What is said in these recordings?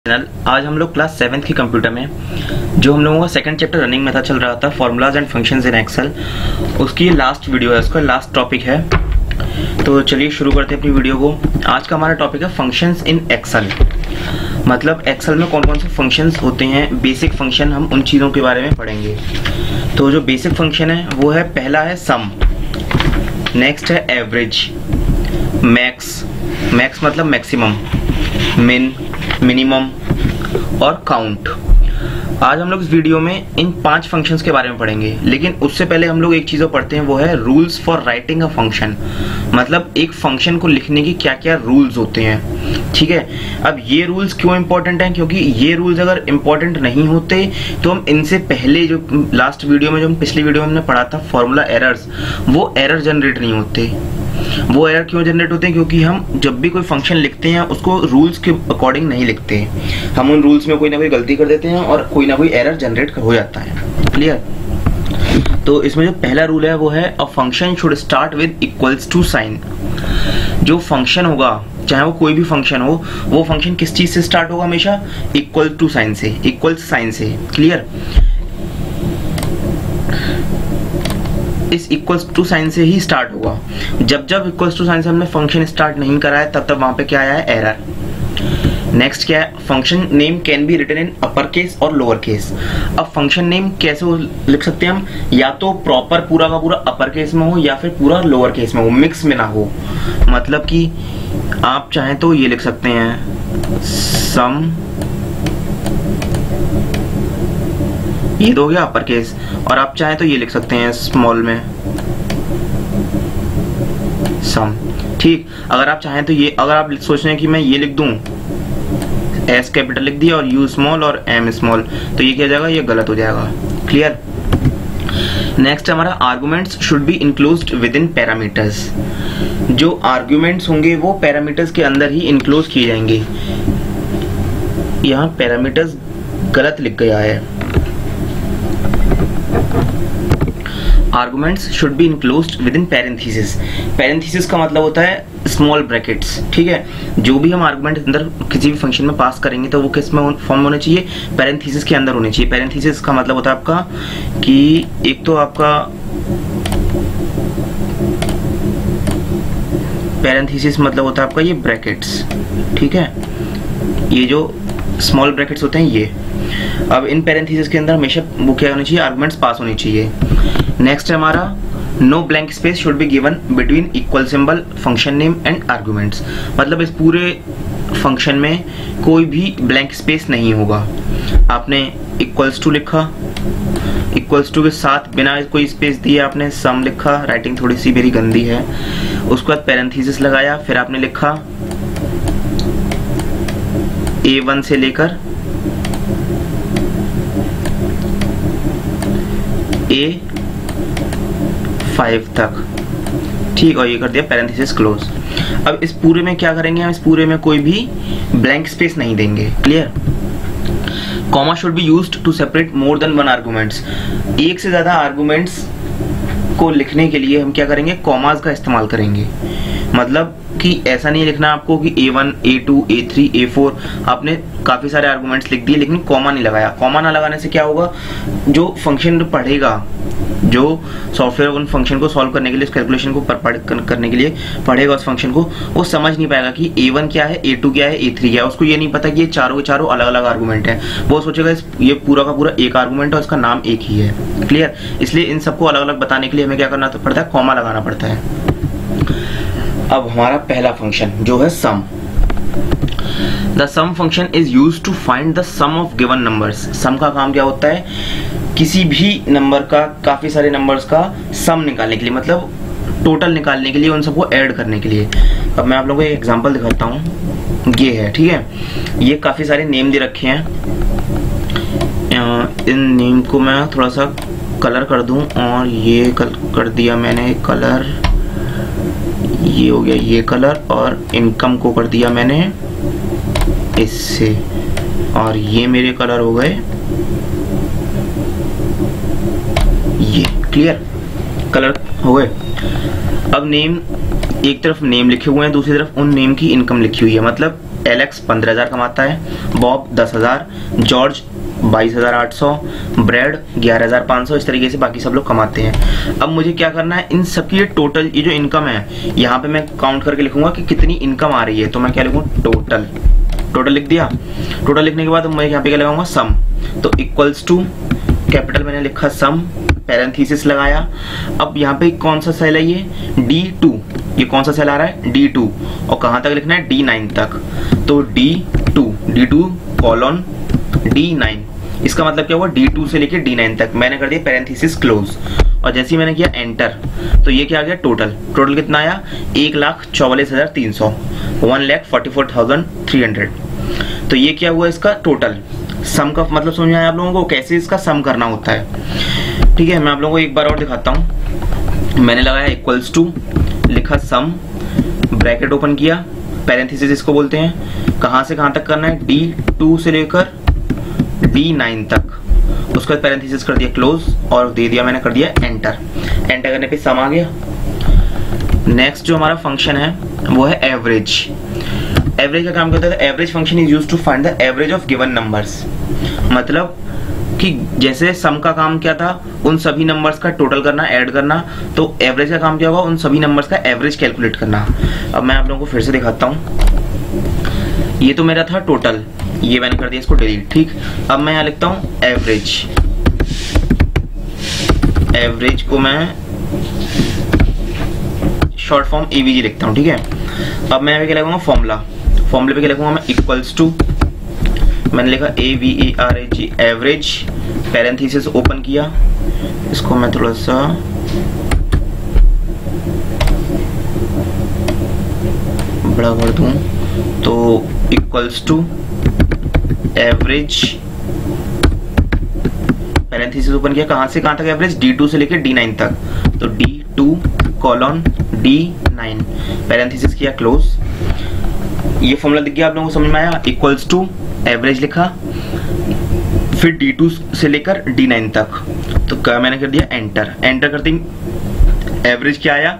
Channel. आज हम लोग क्लास 7th की कंप्यूटर में जो हम लोगों का सेकंड चैप्टर रनिंग में था चल रहा था formulas and functions in Excel, उसकी लास्ट वीडियो है, उसका लास्ट टॉपिक है। तो चलिए शुरू करते हैं अपनी वीडियो को। आज का हमारा टॉपिक है फंक्शंस इन एक्सेल। मतलब एक्सेल में कौन कौन से फंक्शंस होते हैं, बेसिक फंक्शन, हम उन चीज़ों के बारे में पढ़ेंगे। तो जो बेसिक फंक्शन है वो है, पहला है सम, नेक्स्ट है एवरेज, मैक्स, मैक्स मतलब मैक्सिमम, मिन, मिनिमम और काउंट। आज हम लोग इस वीडियो में इन 5 फंक्शंस के बारे में पढ़ेंगे, लेकिन उससे पहले हम लोग एक चीज़ पढ़ते हैं, वो है rules for writing a function. मतलब एक फंक्शन को लिखने की क्या क्या रूल्स होते हैं, ठीक है। अब ये रूल्स क्यों इंपॉर्टेंट हैं, क्योंकि ये रूल्स अगर इंपॉर्टेंट नहीं होते तो हम इनसे पहले जो लास्ट वीडियो में, जो हम पिछली वीडियो में हमने पढ़ा था फॉर्मूला एरर्स, वो एरर जनरेट नहीं होते। वो एरर क्यों जनरेट होते हैं, क्योंकि हम जब भी कोई फंक्शन लिखते हैं उसको रूल्स के अकॉर्डिंग नहीं लिखते हैं। हम उन रूल्स में कोई ना कोई गलती कर देते हैं और कोई ना कोई एरर जनरेट हो जाता है। क्लियर। तो इसमें जो पहला रूल है वो है, a function should start with equals to sign. जो फंक्शन होगा, चाहे वो कोई भी फंक्शन हो, वो फंक्शन किस चीज से स्टार्ट होगा, हमेशा इक्वल टू साइन से, इक्वल साइन से। क्लियर। इस इक्वल्स टू साइन से ही स्टार्ट होगा। जब जब इक्वल्स टू साइन से हमने फंक्शन स्टार्ट नहीं करा है, तब तब वहां पे क्या आया है, एरर। नेक्स्ट क्या है, function name can be written in upper case और लोअर केस। अब फंक्शन नेम कैसे लिख सकते हैं हम, या तो प्रॉपर पूरा का पूरा अपर केस में हो या फिर पूरा लोअर केस में हो, मिक्स में ना हो। मतलब कि आप चाहें तो ये लिख सकते हैं सम, ये तो हो गया अपर केस, और आप चाहें तो ये लिख सकते हैं स्मॉल में सम। ठीक। अगर आप चाहें तो ये, अगर आप सोच रहे हैं कि मैं ये लिख दूं, एस कैपिटल लिख दिया और यू स्मॉल और एम स्मॉल, तो ये क्या हो जाएगा, ये गलत हो जाएगा। क्लियर। नेक्स्ट हमारा, arguments should be enclosed within parameters. जो आर्गुमेंट्स होंगे वो पैरामीटर्स के अंदर ही इंक्लोज किए जाएंगे। यहाँ पैरामीटर्स गलत लिख गया है। Arguments should be enclosed within parenthesis. Parenthesis का मतलब होता है स्मॉल ब्रैकेट्स, ठीक है। जो भी हम आर्गुमेंट अंदर किसी भी फंक्शन में पास करेंगे तो वो किस में फॉर्म में होने चाहिए, पैरेंथेसिस के अंदर होने चाहिए। पैरेंथेसिस का मतलब होता है आपका कि एक तो आपका पैरेंथेसिस मतलब होता है आपका ये ब्रैकेट्स, ठीक है। ये जो स्मॉल ब्रैकेट्स होते हैं ये। अब इन पैरेंथेसिस के अंदर हमेशा वो क्या होनी चाहिए, आर्गुमेंट्स पास होनी चाहिए। नेक्स्ट है हमारा, no blank space should be given between equal symbol, function name and arguments. मतलब इस पूरे फंक्शन में कोई भी ब्लैंक स्पेस नहीं होगा। आपने इक्वल्स टू लिखा, इक्वल्स टू के साथ बिना कोई स्पेस दिए आपने सम लिखा, राइटिंग थोड़ी सी मेरी गंदी है। उसके बाद पैरेंथेसिस लगाया, फिर आपने लिखा A1 से लेकर A5 तक, ठीक, और ये कर दिया पैरेंथेसिस क्लोज। अब इस पूरे में क्या करेंगे हम, इस पूरे में कोई भी ब्लैंक स्पेस नहीं देंगे। Clear. Comma should be used to separate more than one arguments. एक से ज्यादा आर्गुमेंट्स को लिखने के लिए हम क्या करेंगे, कॉमास का इस्तेमाल करेंगे। मतलब कि ऐसा नहीं लिखना आपको कि A1, A2, A3, A4, आपने काफी सारे आर्गुमेंट्स लिख दिए लेकिन कॉमा नहीं लगाया। कॉमा ना लगाने से क्या होगा, जो फंक्शन पढ़ेगा, जो सॉफ्टवेयर उन फंक्शन को सॉल्व करने के लिए, उस कैलकुलेशन को करने के लिए पढ़ेगा उस फंक्शन को, वो समझ नहीं पाएगा कि A1 क्या है, A2 क्या है, A3 क्या है। उसको ये नहीं पता कि ये चारों के चारों अलग अलग आर्गुमेंट है। वो सोचेगा ये पूरा का पूरा एक आर्गुमेंट है और इसका नाम एक ही है। क्लियर। इसलिए इन सबको अलग अलग बताने के लिए हमें क्या करना पड़ता है, कॉमा लगाना पड़ता है। अब हमारा पहला फंक्शन जो है sum. The sum function is used to find the sum of given numbers. Sum का काम क्या होता है, किसी भी नंबर का, काफी सारे नंबर्स का सम निकालने के लिए, मतलब टोटल निकालने के लिए, उन सबको ऐड करने के लिए। अब मैं आप लोगों को एक एग्जांपल दिखाता हूँ। ये है, ठीक है, ये काफी सारे नेम दे रखे हैं। इन नेम को मैं थोड़ा सा कलर कर दूं, और ये कर दिया मैंने कलर, ये हो गया ये कलर, और इनकम को कर दिया मैंने इससे, और ये मेरे कलर हो गए ये। क्लियर। कलर हो गए। अब नेम, एक तरफ नेम लिखे हुए हैं, दूसरी तरफ उन नेम की इनकम लिखी हुई है। मतलब एलेक्स 15,000 कमाता है, बॉब 10,000, जॉर्ज 22,800, ब्रैड 11,500, इस तरीके से बाकी सब लोग कमाते हैं। अब मुझे क्या करना है, इन सबकी ये टोटल, ये जो इनकम है यहाँ पे मैं काउंट करके लिखूंगा कि कितनी इनकम आ रही है। तो मैं क्या लिखूँ, टोटल। टोटल लिख दिया। टोटल लिखने के बाद मैं यहाँ पे क्या लगाऊंगा, सम। तो इक्वल्स टू, कैपिटल मैंने लिखा सम, पैरेंथेसिस लगाया। अब यहाँ पे कौन सा सेल है, ये D2, ये कौन सा सेल आ रहा है, D2, और कहाँ तक लिखना है, D9 तक। तो D2 कॉलन D9, इसका मतलब क्या हुआ, D2 से लेके D9 तक मैंने कर दिया पैरेंथेसिस क्लोज। और जैसे ही मैंने किया एंटर, तो ये क्या आ गया, टोटल। टोटल कितना आया, 1,44,300, 1,44,300। तो ये क्या हुआ, इसका टोटल। सम का मतलब समझ में आया आप लोगों को, कैसे इसका सम करना होता है। ठीक है, मैं आप लोगों को एक बार और दिखाता हूँ। मैंने लगाया इक्वल्स टू, लिखा सम, ब्रैकेट ओपन किया, पैरेंथेसिस इसको बोलते हैं। कहाँ से कहाँ तक करना है, D2 से लेकर D9 तक, उसके बाद पैरेंथेसिस कर दिया क्लोज और दे दिया मैंने, कर दिया एंटर। एंटर करने पे सम आ गया। नेक्स्ट जो हमारा फंक्शन है वो है एवरेज। एवरेज का काम करता है, average function is used to find the average of given numbers. मतलब कि जैसे सम का काम क्या था, उन सभी नंबर्स का टोटल करना, ऐड करना, तो एवरेज का काम क्या होगा, उन सभी नंबर्स का एवरेज कैलकुलेट करना। अब मैं आप लोगों को फिर से दिखाता हूँ। ये तो मेरा था टोटल, ये मैंने कर दिया इसको डिलीट। ठीक, अब मैं यहाँ लिखता हूँ एवरेज। एवरेज को मैं शॉर्ट फॉर्म एवीजी लिखता हूँ। ठीक है, अब मैं क्या लगाऊंगा, फॉर्मूला। फॉर्मूले पे क्या लिखूंगा मैं, इक्वल्स टू, मैंने लिखा AVERAG, एवरेज, पैरेंथेसिस ओपन किया, इसको मैं थोड़ा सा बड़ा कर दूं, तो equals to average, parenthesis open किया, कहां से कहां तक एवरेज, D2 से लेकर D9 तक। तो D2 कॉलन D9, पैरेंथेसिस किया क्लोज। ये फॉर्मूला दिख गया आप लोगों को, समझ में आया। इक्वल्स टू एवरेज लिखा, फिर D2 से लेकर D9 तक, तो क्या मैंने कर दिया एंटर। एंटर करते ही एवरेज क्या आया,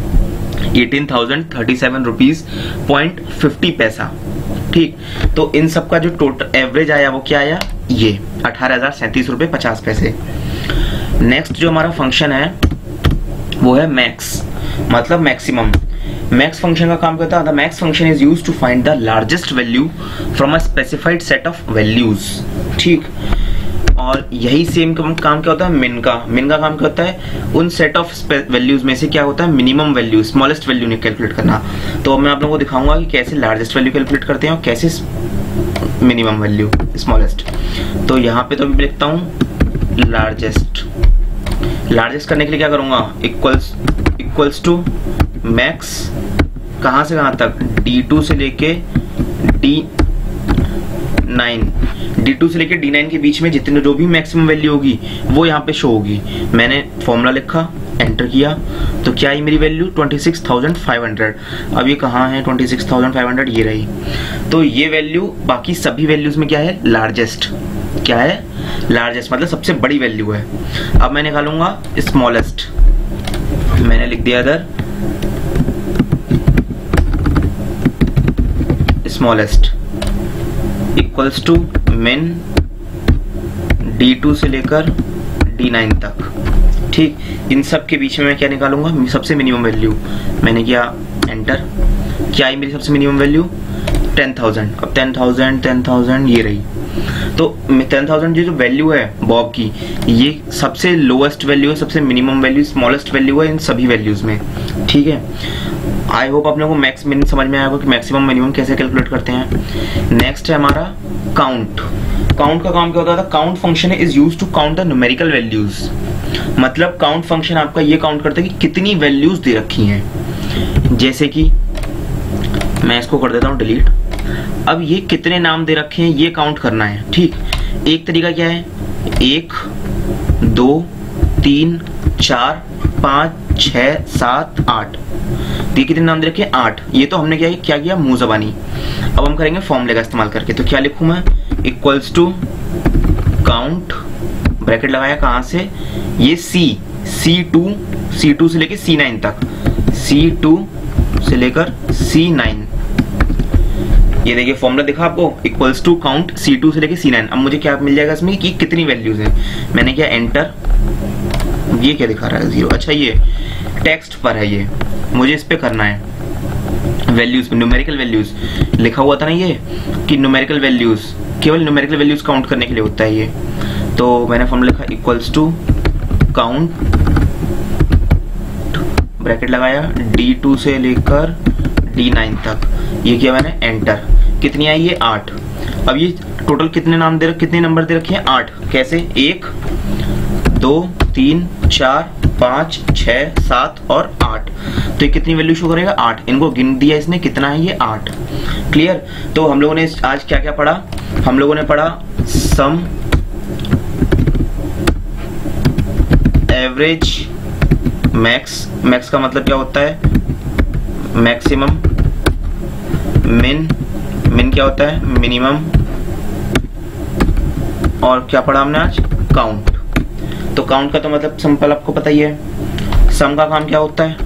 18,037 रुपीज .50। ठीक, तो इन सब का जो टोटल एवरेज आया वो क्या आया, ये 18,037 रुपए 50 पैसे। नेक्स्ट जो हमारा फंक्शन है वो है मैक्स, मतलब मैक्सिमम। मैक्स फंक्शन का काम करता है, the max function is used to find the largest value from a specified set of values. ठीक, और यही सेम काम क्या होता है मिन का। मिन का काम क्या होता है, उन सेट ऑफ वैल्यूज में से क्या होता है, मिनिमम वैल्यू, स्मॉलेस्ट वैल्यू ने कैलकुलेट करना। तो मैं आप लोगों को दिखाऊंगा कि कैसे लार्जेस्ट वैल्यू कैलकुलेट करते हैं और कैसे मिनिमम वैल्यू, स्मॉलेस्ट। तो यहाँ पे तो अभी लिखता हूँ लार्जेस्ट। लार्जेस्ट करने के लिए क्या करूंगा, इक्वल्स टू मैक्स, कहां से कहां तक, D2 से लेके D9, D2 से लेके D9 के बीच में जितने जो भी मैक्सिमम वैल्यू होगी वो यहाँ पे शो होगी। मैंने फॉर्मूला लिखा, एंटर किया, तो क्या है मेरी वैल्यू 26,500। अब ये कहाँ है 26,500, ये रही। तो ये वैल्यू बाकी सभी वैल्यूज में क्या है, लार्जेस्ट। क्या है, लार्जेस्ट, मतलब सबसे बड़ी वैल्यू है। अब मैं निकालूंगा स्मॉलेस्ट। मैंने लिख दिया इधर स्मॉलेस्ट, इक्वल्स टू मिन, D2 से लेकर D9 तक। ठीक, इन सब के बीच में मैं क्या निकालूंगा, सबसे मिनिमम वैल्यू। मैंने किया एंटर, क्या है मेरी सबसे मिनिमम वैल्यू 10,000। अब 10,000 ये रही। तो 10,000 ये जो वैल्यू है बॉब की, ये सबसे लोएस्ट वैल्यू है, सबसे मिनिमम वैल्यू, स्मॉलेस्ट वैल्यू है इन सभी वैल्यूज में। ठीक है, आई होप आप लोगों को मैक्स मिन समझ में आया होगा कि मैक्सिमम मिनिमम कैसे कैलकुलेट करते हैं। नेक्स्ट है हमारा काउंट। काउंट का काम क्या होता है, count function is used to count the numerical values. मतलब काउंट फंक्शन आपका ये काउंट करता है कि कितनी वैल्यूज दे रखी हैं। जैसे कि मैं इसको कर देता हूं डिलीट। अब ये कितने नाम दे रखे हैं ये काउंट करना है। ठीक, एक तरीका क्या है, 1 2 3 4 5 6 7 8, ये कितने नाम दे रखे हैं, 8। ये तो हमने क्या किया मुंह ज़बानी। अब हम करेंगे फॉर्मूले का इस्तेमाल करके। तो क्या लिखूं मैं, इक्वल्स टू काउंट, ब्रैकेट लगाया, कहां से, ये C2 से लेकर C9 तक, C2 से लेकर C9, ये देखिए फॉर्मूला दिखा आपको, इक्वल्स टू काउंट C2 से लेके C9। अब मुझे क्या मिल जाएगा इसमें कि कितनी वैल्यूज है। मैंने किया एंटर, ये क्या दिखा रहा है 0। अच्छा ये टेक्स्ट पर है, ये मुझे इस पे करना है वैल्यूज, न्यूमेरिकल वैल्यूज लिखा हुआ था ना ये कि न्यूमेरिकल वैल्यूज, केवल न्यूमेरिकल वैल्यूज काउंट करने के लिए होता है ये। तो मैंने फॉर्मूला लिखा इक्वल्स टू काउंट, ब्रैकेट लगाया D2 से लेकर D9 तक, ये किया मैंने एंटर। कितनी आई ये 8। अब ये टोटल कितने नाम दे, कितने नंबर दे रखे हैं 8। कैसे 1 2 3 4 5 6 7 और 8। तो ये कितनी वैल्यू शो करेगा 8। इनको गिन दिया इसने, कितना है ये 8। क्लियर। तो हम लोगों ने आज क्या क्या पढ़ा, हम लोगों ने पढ़ा सम, एवरेज, मैक्स, मैक्स का मतलब क्या होता है मैक्सिमम, मिन, मिन क्या होता है मिनिमम, और क्या पढ़ा हमने आज काउंट। तो काउंट का तो मतलब सिंपल आपको पता ही है। सम का काम क्या होता है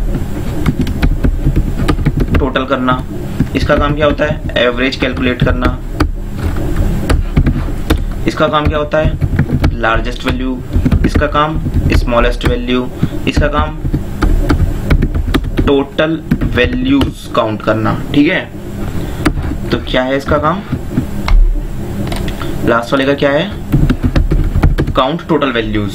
टोटल करना, इसका काम क्या होता है एवरेज कैलकुलेट करना, इसका काम क्या होता है लार्जेस्ट वैल्यू, इसका काम स्मॉलेस्ट वैल्यू, इसका काम टोटल वैल्यूज काउंट करना। ठीक है, तो क्या है इसका काम, लास्ट वाले का क्या है काउंट टोटल वैल्यूज।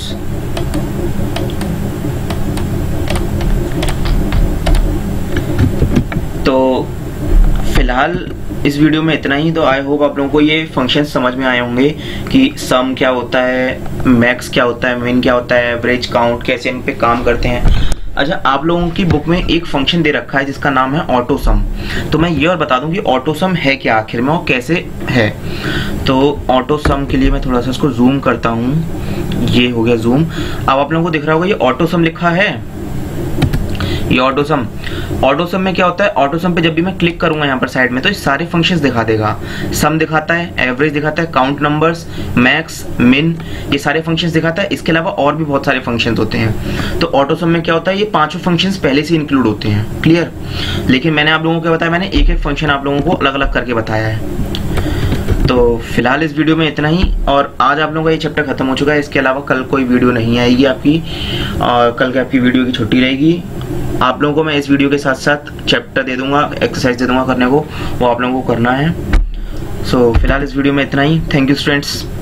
तो फिलहाल इस वीडियो में इतना ही। तो आई होप आप लोगों को ये फंक्शन समझ में आए होंगे कि सम क्या होता है, मैक्स क्या होता है, मिन क्या होता है, एवरेज, काउंट, कैसे इन पे काम करते हैं। अच्छा, आप लोगों की बुक में एक फंक्शन दे रखा है जिसका नाम है ऑटो सम। तो मैं ये और बता दूं कि ऑटो सम है क्या आखिर में और कैसे है। तो ऑटो सम के लिए मैं थोड़ा सा इसको जूम करता हूँ, ये हो गया जूम। अब आप लोगों को दिख रहा होगा ये ऑटो सम लिखा है, ये ऑटो सम। ऑटो सम में क्या होता है, ऑटो सम पे जब भी मैं क्लिक करूंगा यहाँ पर साइड में तो ये सारे फंक्शंस दिखा देगा। सम दिखाता है, एवरेज दिखाता है, काउंट नंबर्स, मैक्स, मिन, ये सारे फंक्शंस दिखाता है। इसके अलावा और भी बहुत सारे फंक्शंस होते हैं। तो ऑटो सम में क्या होता है ये पांचों फंक्शंस पहले से इंक्लूड होते हैं। क्लियर। लेकिन मैंने आप लोगों को बताया, मैंने एक एक फंक्शन आप लोगों को अलग अलग करके बताया है। तो फिलहाल इस वीडियो में इतना ही, और आज आप लोगों का ये चैप्टर खत्म हो चुका है। इसके अलावा कल कोई वीडियो नहीं आएगी आपकी, और कल की आपकी वीडियो की छुट्टी रहेगी। आप लोगों को मैं इस वीडियो के साथ साथ चैप्टर दे दूंगा, एक्सरसाइज दे दूंगा करने को, वो आप लोगों को करना है। सो फिलहाल इस वीडियो में इतना ही। Thank you students.